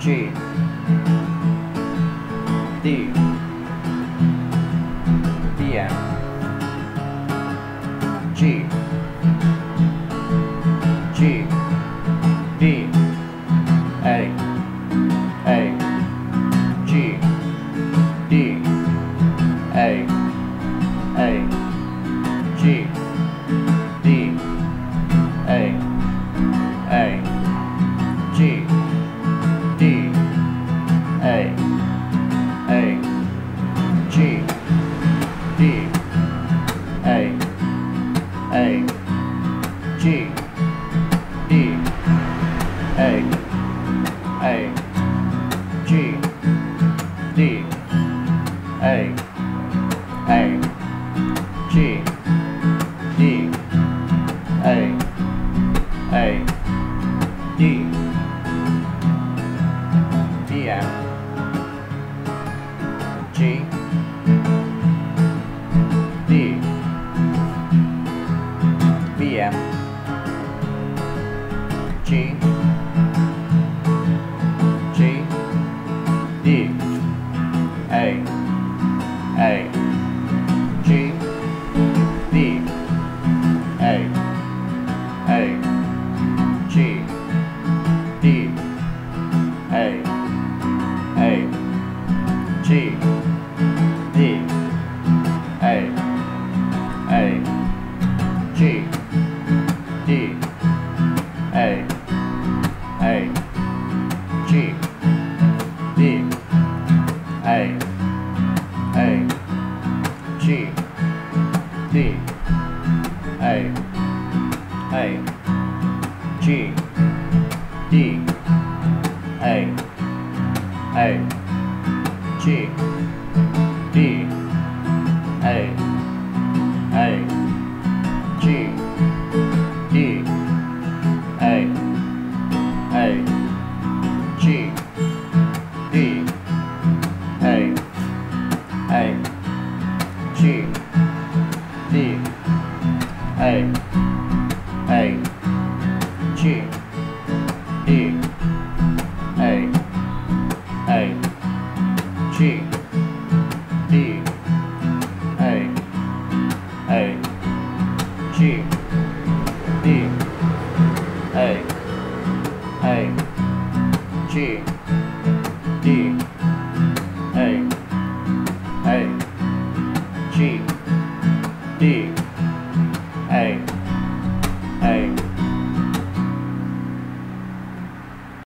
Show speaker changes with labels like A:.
A: G, D, B, M, G, G, D, A, G, D, A, G, D, A, G, D, A, G, D, A, G, D, A, G, D, A, G, D, A, D, B, M, G, D, B, M, G, G, D, A, G, D, A, G, D, A, G, D, A, G, D, A, G, D, A, G, D, A, G, D, A, G, D, A, G, D, A, G, D, A, G, D, A, G, D, A, G, D, A, G, D, A, G,